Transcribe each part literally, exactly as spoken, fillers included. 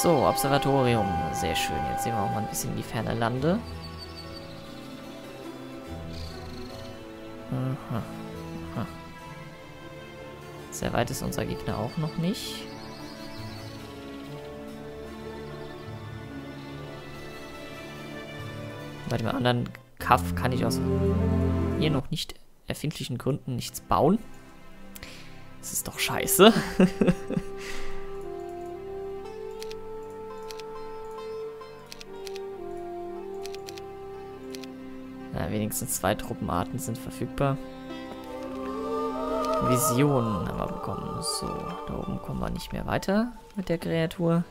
So, Observatorium. Sehr schön. Jetzt sehen wir auch mal ein bisschen die ferne Lande. Aha. Aha. Sehr weit ist unser Gegner auch noch nicht. Bei dem anderen Kaff kann ich aus hier noch nicht erfindlichen Gründen nichts bauen. Das ist doch scheiße. Ja, wenigstens zwei Truppenarten sind verfügbar. Visionen haben wir bekommen. So, da oben kommen wir nicht mehr weiter mit der Kreatur.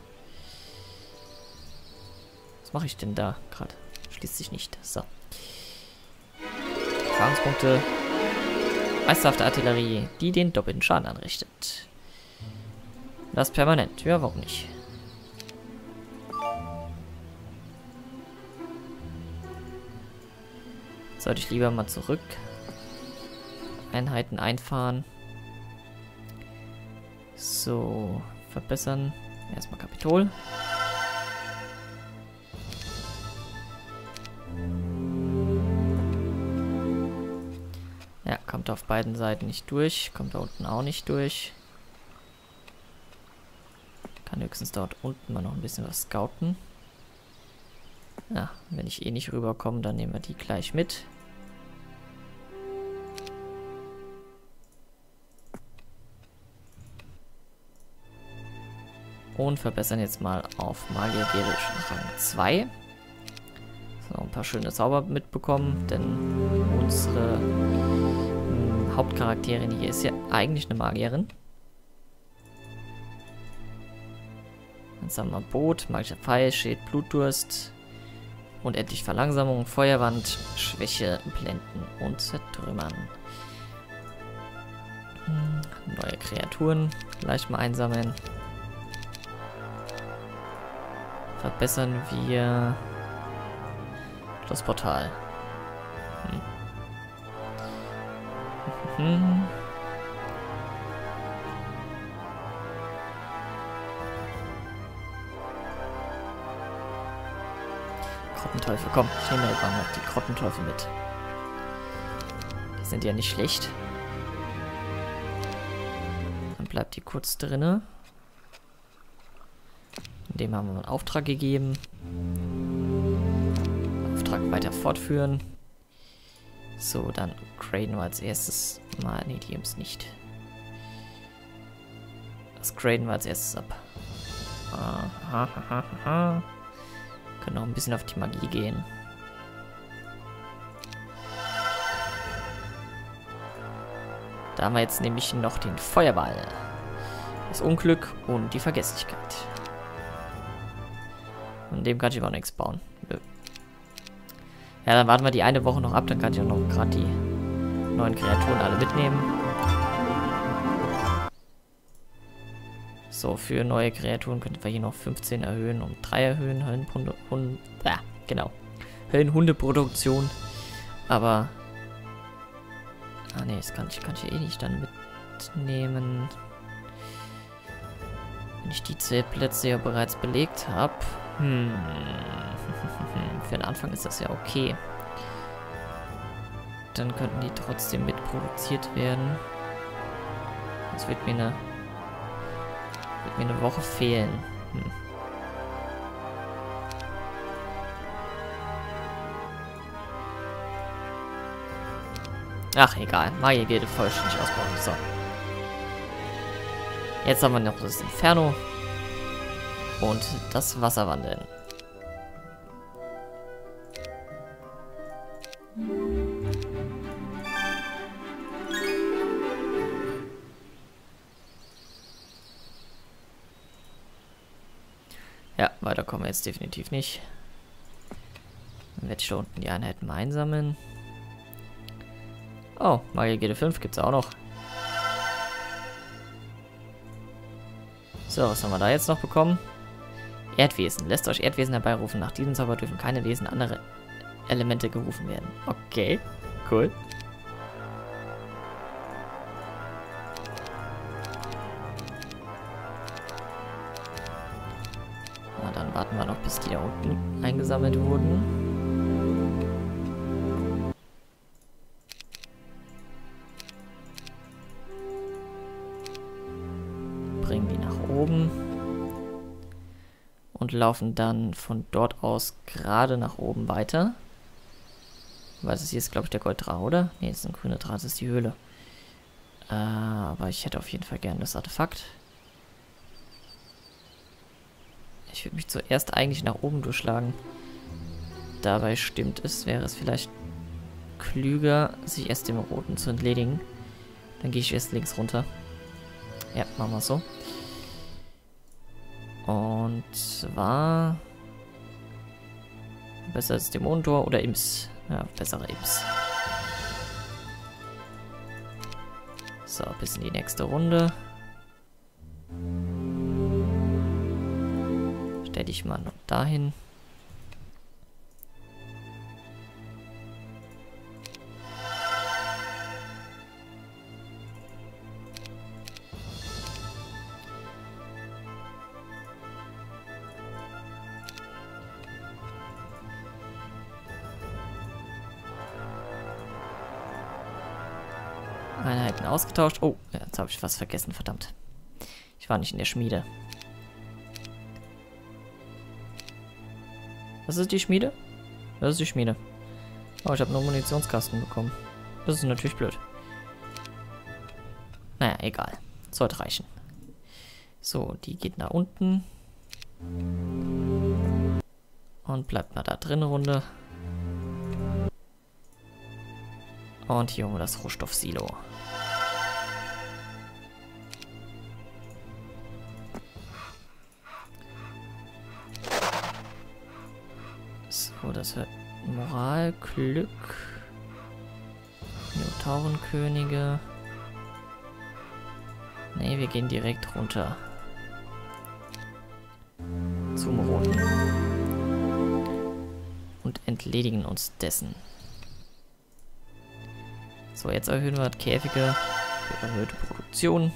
Was mache ich denn da gerade? Schließt sich nicht. So. Erfahrungspunkte. Meisterhafte Artillerie, die den doppelten Schaden anrichtet. Das permanent. Ja, warum nicht? Sollte ich lieber mal zurück Einheiten einfahren. So, verbessern. Erstmal Kapitol. Ja, kommt auf beiden Seiten nicht durch. Kommt da unten auch nicht durch. Kann höchstens dort unten mal noch ein bisschen was scouten. Ja, wenn ich eh nicht rüberkomme, dann nehmen wir die gleich mit. Und verbessern jetzt mal auf Magier Gerisch Rang zwei. So, ein paar schöne Zauber mitbekommen, denn unsere mh, Hauptcharakterin hier ist ja eigentlich eine Magierin. Jetzt haben wir Boot, magischer Pfeil, Schild, Blutdurst. Und endlich Verlangsamung, Feuerwand, Schwäche, Blenden und Zertrümmern. Hm, neue Kreaturen gleich mal einsammeln. Verbessern wir das Portal. Hm. Hm. Krottenteufel, komm, ich nehme jetzt mal noch die Krottenteufel mit. Die sind ja nicht schlecht. Dann bleibt die kurz drinne. Dem haben wir einen Auftrag gegeben. Auftrag weiter fortführen. So, dann graden wir als erstes mal. Ne, die Imps nicht. Das graden wir als erstes ab. Aha, aha, aha. Können auch ein bisschen auf die Magie gehen. Da haben wir jetzt nämlich noch den Feuerball. Das Unglück und die Vergesslichkeit. Und dem kann ich aber auch nichts bauen. Nö. Ja, dann warten wir die eine Woche noch ab, dann kann ich auch noch gerade die neuen Kreaturen alle mitnehmen. So, für neue Kreaturen könnten wir hier noch fünfzehn erhöhen und drei erhöhen. Höllenhunde, Hunde, ja, genau. Höllenhundeproduktion. Aber, ah ne, das kann ich, kann ich ja eh nicht dann mitnehmen. Wenn ich die zwei Plätze ja bereits belegt habe. Hm. Für den Anfang ist das ja okay. Dann könnten die trotzdem mitproduziert werden. Das wird mir eine, wird mir eine Woche fehlen. Hm. Ach, egal. Magier-Gilde vollständig ausbauen. So. Jetzt haben wir noch das Inferno. Und das Wasserwandeln. Ja, weiter kommen wir jetzt definitiv nicht. Dann werde ich da unten die Einheiten mal einsammeln. Oh, Magier Gilde fünf gibt es auch noch. So, was haben wir da jetzt noch bekommen? Erdwesen. Lässt euch Erdwesen herbeirufen. Nach diesem Zauber dürfen keine Wesen andere Elemente gerufen werden. Okay, cool. Dann warten wir noch, bis die da unten eingesammelt wurden. Bringen die nach oben. Und laufen dann von dort aus gerade nach oben weiter. Weil das hier ist, glaube ich, der Golddrache, oder? Ne, das ist ein grüner Draht, das ist die Höhle. Äh, aber ich hätte auf jeden Fall gerne das Artefakt. Ich würde mich zuerst eigentlich nach oben durchschlagen. Dabei stimmt es, wäre es vielleicht klüger, sich erst dem Roten zu entledigen. Dann gehe ich erst links runter. Ja, machen wir so. Und zwar besser als Dämonentor oder Imps. Ja, bessere Imps. So, bis in die nächste Runde. Stell dich mal noch dahin. Einheiten ausgetauscht. Oh, jetzt habe ich was vergessen, verdammt. Ich war nicht in der Schmiede. Was ist die Schmiede? Das ist die Schmiede. Oh, ich habe nur Munitionskasten bekommen. Das ist natürlich blöd. Naja, egal. Sollte reichen. So, die geht nach unten. Und bleibt mal da drin eine Runde. Und hier holen wir das Rohstoffsilo. So, das wird Moral, Glück, Minotaurenkönige. Ne, wir gehen direkt runter. Zum Roten. Und entledigen uns dessen. So, jetzt erhöhen wir Käfige für erhöhte Produktion.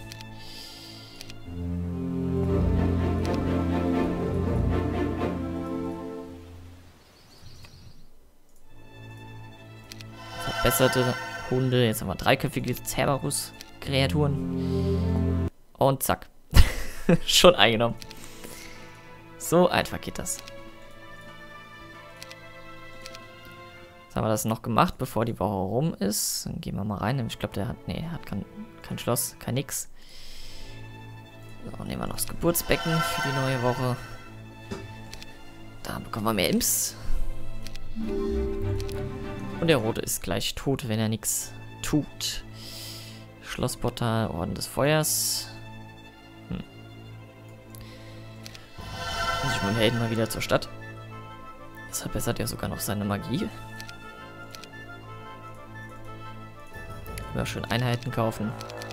Verbesserte Hunde. Jetzt haben wir dreiköpfige Cerberus-Kreaturen. Und zack. Schon eingenommen. So einfach geht das. Jetzt haben wir das noch gemacht, bevor die Woche rum ist. Dann gehen wir mal rein. Ich glaube, der hat, nee, hat kein, kein Schloss, kein nix. So, nehmen wir noch das Geburtsbecken für die neue Woche. Da bekommen wir mehr Imps. Und der Rote ist gleich tot, wenn er nichts tut. Schlossportal, Orden des Feuers. Hm. Muss ich mit dem Helden mal wieder zur Stadt. Das verbessert ja sogar noch seine Magie. Immer schön Einheiten kaufen.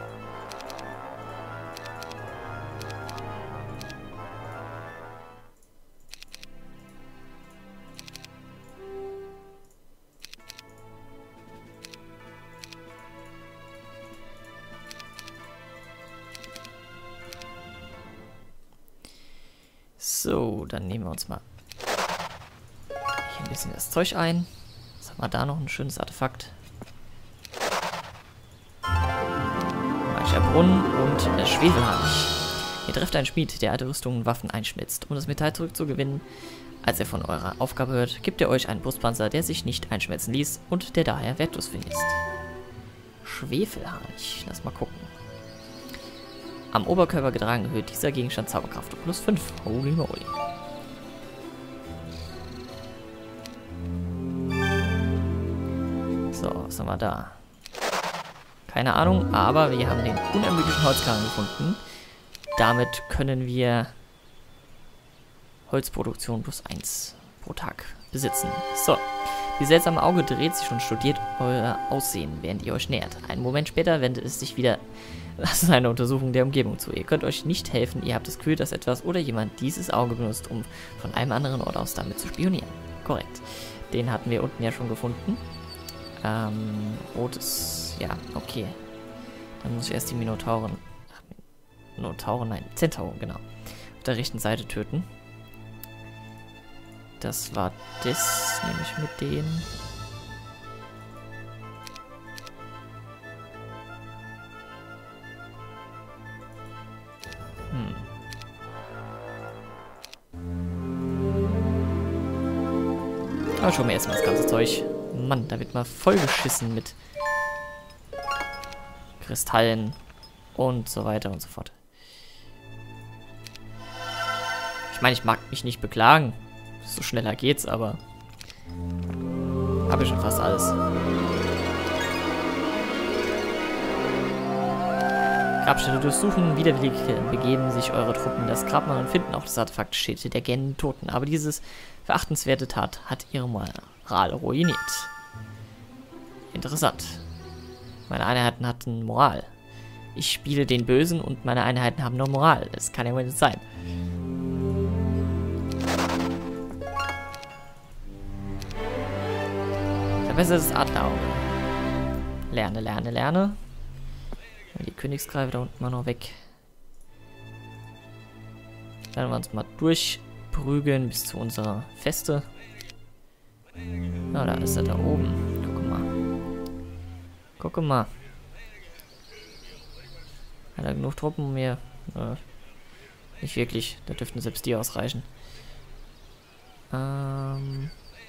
So, dann nehmen wir uns mal hier ein bisschen das Zeug ein. Was haben wir da noch? Ein schönes Artefakt. Magischer Brunnen und äh, Schwefelhanch. Ihr trefft einen Schmied, der alte Rüstungen und Waffen einschmilzt. Um das Metall zurückzugewinnen, als er von eurer Aufgabe hört, gibt er euch einen Brustpanzer, der sich nicht einschmelzen ließ und der daher wertlos für ihn ist. Schwefelhanch. Lass mal gucken. Am Oberkörper getragen erhöht dieser Gegenstand Zauberkraft um plus fünf. Holy moly. So, was haben wir da? Keine Ahnung, aber wir haben den unermüdlichen Holzkarren gefunden. Damit können wir Holzproduktion plus eins pro Tag besitzen. So, die seltsame Auge dreht sich und studiert euer Aussehen, während ihr euch nähert. Einen Moment später wendet es sich wieder seine Untersuchung der Umgebung zu. Ihr könnt euch nicht helfen, ihr habt das Gefühl, dass etwas oder jemand dieses Auge benutzt, um von einem anderen Ort aus damit zu spionieren. Korrekt. Den hatten wir unten ja schon gefunden. Ähm, rotes, ja, okay. Dann muss ich erst die Minotauren, ach, Minotauren, nein, Zentauren, genau, auf der rechten Seite töten. das war das, nehme ich mit denen. Hm. Aber schon mir erstmal das ganze Zeug. Mann, da wird mal vollgeschissen mit Kristallen und so weiter und so fort. Ich meine, ich mag mich nicht beklagen. So schneller geht's, aber habe ich schon fast alles. Grabstätte durchsuchen. Widerwillig begeben sich eure Truppen das Grabmal und finden auch das Artefakt Schädel der gähnenden Toten. Aber dieses verachtenswerte Tat hat ihre Moral ruiniert. Interessant. Meine Einheiten hatten Moral. Ich spiele den Bösen und meine Einheiten haben nur Moral. Das kann ja wohl nicht sein. Verbessertes Adlerauge. Lerne, lerne, lerne. Die Königsgreife da unten mal noch weg. Dann wir uns mal durchprügeln bis zu unserer Feste. Na, da ist er da oben. Guck mal. Guck mal. Hat er genug Truppen, um mir... Äh, nicht wirklich. Da dürften selbst die ausreichen. Ähm...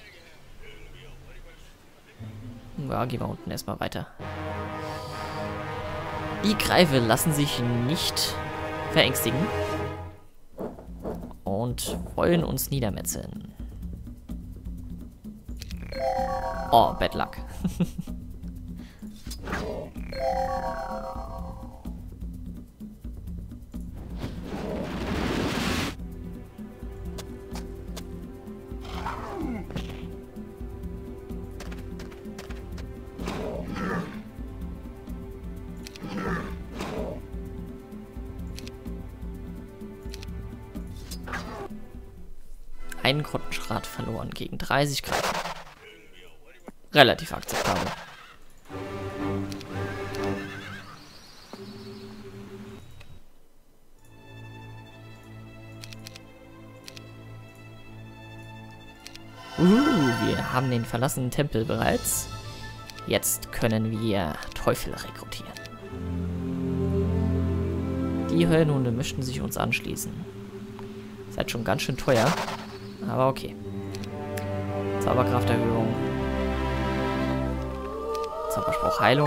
Ja, gehen wir unten erstmal weiter. Die Greife lassen sich nicht verängstigen und wollen uns niedermetzeln. Oh, Bad Luck. Einen Grottenschrat verloren gegen dreißig Greifen. Relativ akzeptabel. Uh, wir haben den verlassenen Tempel bereits. Jetzt können wir Teufel rekrutieren. Die Höllenhunde möchten sich uns anschließen. Seid schon ganz schön teuer. Aber okay. Zauberkrafterhöhung. Zauberspruch Heilung.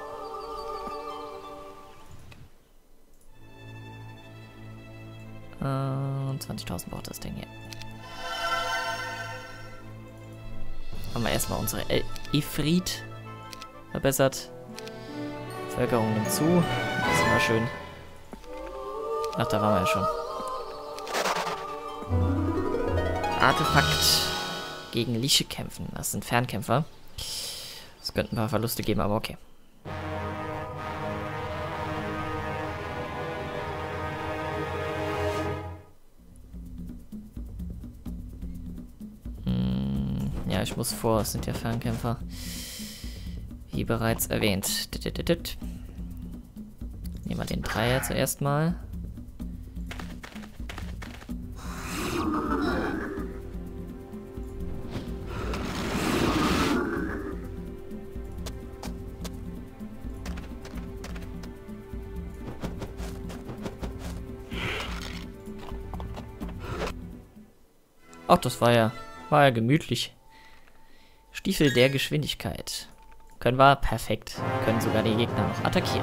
Äh, zwanzigtausend braucht das Ding hier. Haben wir erstmal unsere El Ifrit verbessert. Bevölkerung nimmt zu. Das ist immer schön. Ach, da waren wir ja schon. Artefakt gegen Liche kämpfen. Das sind Fernkämpfer. Das könnten ein paar Verluste geben, aber okay. Hm, ja, ich muss vor. Es sind ja Fernkämpfer. Wie bereits erwähnt. Nehmen wir den Dreier zuerst mal. Ach, das war ja, war ja gemütlich. Stiefel der Geschwindigkeit. Können wir perfekt. Wir können sogar die Gegner noch attackieren.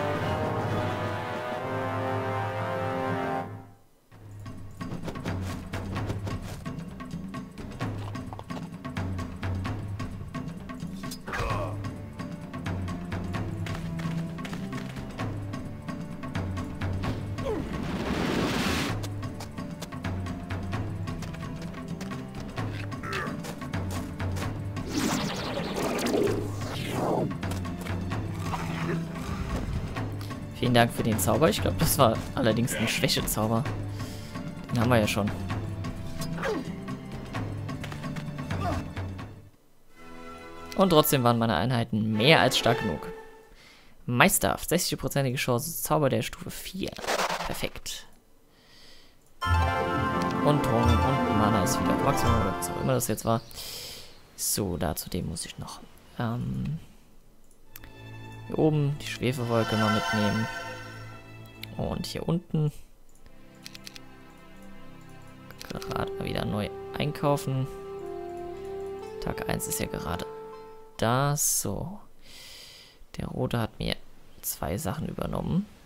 Vielen Dank für den Zauber. Ich glaube, das war allerdings ein Schwächezauber. Den haben wir ja schon. Und trotzdem waren meine Einheiten mehr als stark genug. Meisterhaft. sechzig-prozentige Chance. Zauber der Stufe vier. Perfekt. Und Drohnen und Mana ist wieder Maximum oder was auch immer das jetzt war. So, dazu dem muss ich noch. Ähm, hier oben die Schwefelwolke mal mitnehmen. Und hier unten gerade mal wieder neu einkaufen. Tag eins ist ja gerade da. So. Der Rote hat mir zwei Sachen übernommen.